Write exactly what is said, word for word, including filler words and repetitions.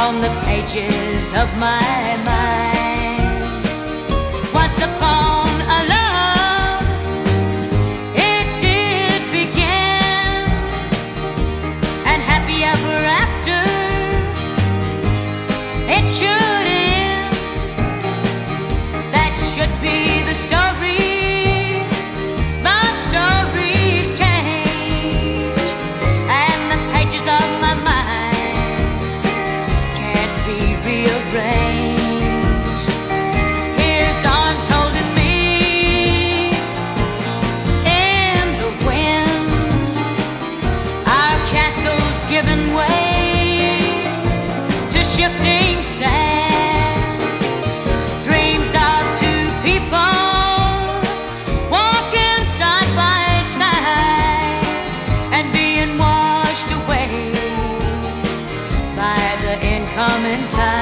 on the pages of my mind. Once upon a love, it did begin, and happy ever after it should end. That should be the story, but stories change, and the pages of my mind can't be rearranged. His arms holding me in the wind, our castles giving way to shifting sands, dreams of two people walking side by side and being washed away by the incoming tide.